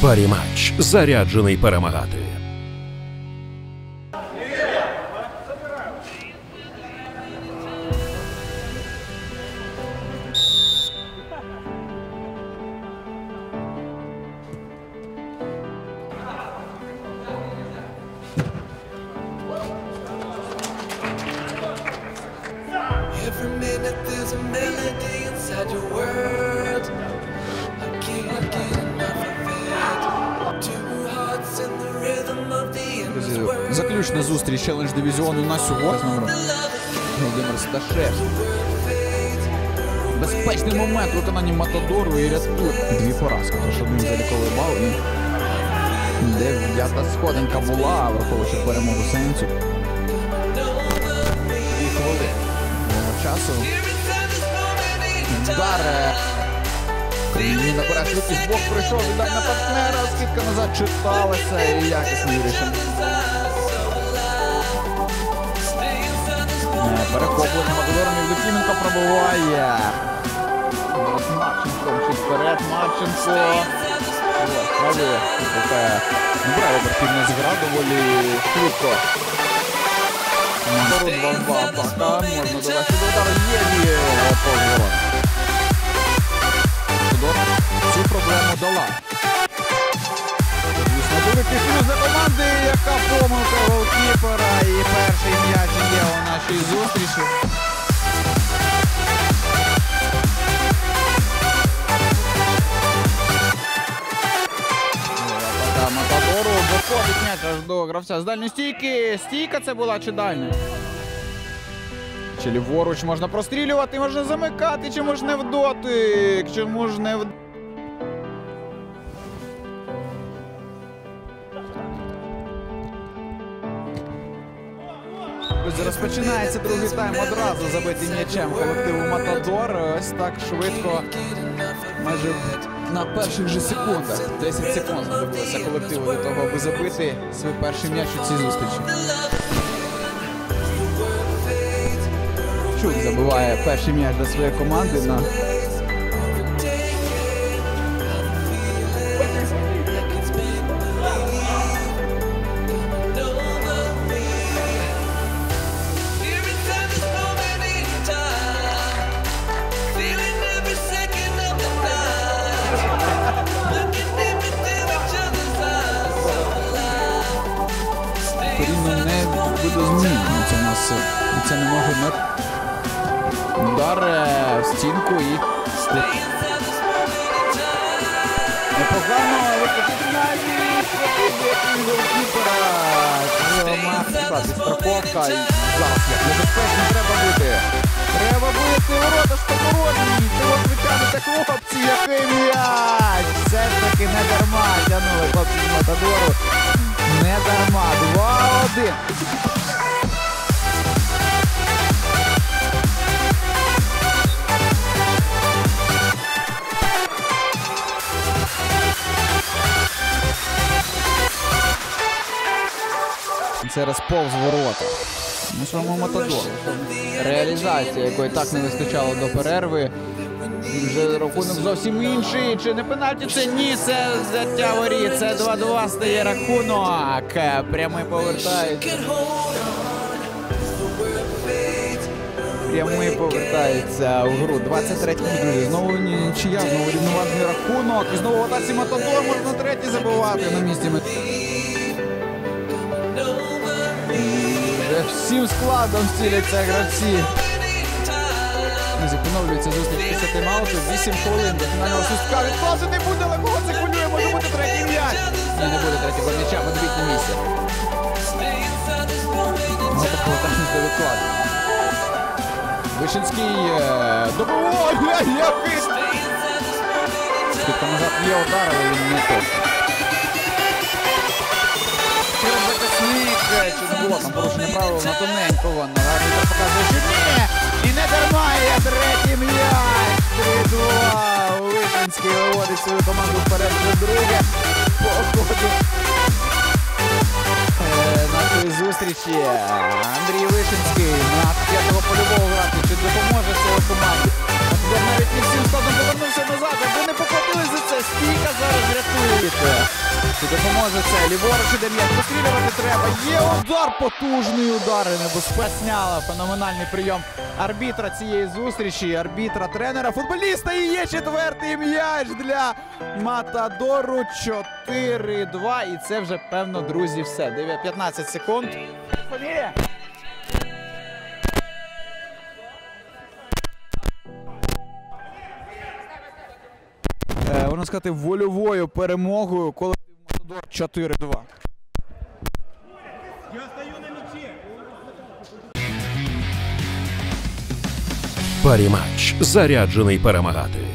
Парі матч. Заряджений перемагати. Every minute there's a melody inside your world. I can't get enough of it. Two hearts in the rhythm of the endless world. Заключна зустріч челендж-дивізіону на сьогодні з номером Володимир Сташевський. Безпечний момент у виконанні Матадору і рятує. Дві поразки, тож один заліковий бал і 9-та сходинка була, враховуючи перемогу Сенцю. 2 хвилини часу. Удар. Він набирає швидкість, бок прийшов, віддав на партнера, скидка назад читалася і якісний рішення. Перехоплення Матадором, Євдокименко пробиває. Марченко мчить вперед, Марченко. Правий, набирає обертивна згра доволі швидко. Бору 2-2, пока можна довести до удару, є повзворот. Цю проблему дала. Звісно, великий плюс для команди, яка помилка голкіпера, і перший м'яч є у нашій зустрічі. Матадору доходить м'яч аж до гравця з дальньої стійки. Стійка це була чи дальня? Чи ліворуч можна прострілювати, можна замикати, чи можна в дотик, чи можна в... Розпочинається другий тайм одразу забитий м'ячем колективу Матадор. Ось так швидко, майже на перших же секундах. 10 секунд знадобилося колективу для того, аби забити свій перший м'яч у цій зустрічі. Чук забиває перший м'яч для своєї команди на... Корінно не буде змінено. Це у нас це не може не... Удар в стінку і... Непогано викотити навіть голкіпера. Страховка і зараз як небезпечно треба бути. Треба бити ворота штабородні. Чого витягнути хлопці, який м'яч. Все ж таки не дарма тягнули хлопці з Матадору. Не дарма. 2-1. Це розповз ворота. Ну, своєму Матадору. Реалізація, якої так не вистачало до перерви. Вже рахунок зовсім інший. Чи не пенальті? Це ні, це взяття воріт. Це 2-2 стає рахунок. Прямий повертається. Прямий повертається у гру. 23-й, друзі. Знову нічия, знову рівноважний рахунок. І знову в атаці Матадор можна третій забивати на місці. Вже всім складом стіляться гравці. Поновлюється зустріч після тайм-ауту. 8 хвилин до фінального свистка. Відкласти не буде, але кого це хвилює? Може бути третій м'яч. Ні, не буде третій м'яча, подивіть на місце. Може повертатись до відкладу. Вишинський добиває, який! Скидка назад є удар, але він не точно. Чи не було там порушення правил на тоненького. Арбітр показує, що ні. І не дарма є третій м'яч. 3-2. Вишинський виводить свою команду вперед вже друге. По ходу нашої зустрічі. Андрій Вишинський на 5-го польового грати. Чи допоможе цього команді? Матадор навіть не всім складом повернувся назад. Якби не покотились за це, стійка зараз рятує. Чи допоможе це? Ліворуч іде м'яч, пострілювати треба. Є удар, потужний удар. І небезпечняла. Феноменальний прийом арбітра цієї зустрічі, арбітра, тренера, футболіста. І є четвертий м'яч для Матадору. 4-2. І це вже, певно, друзі, все. 15 секунд. Фамілія? Можна сказати, вольовою перемогою колектив Матадор 4-2. Паріматч. Заряджений перемагати.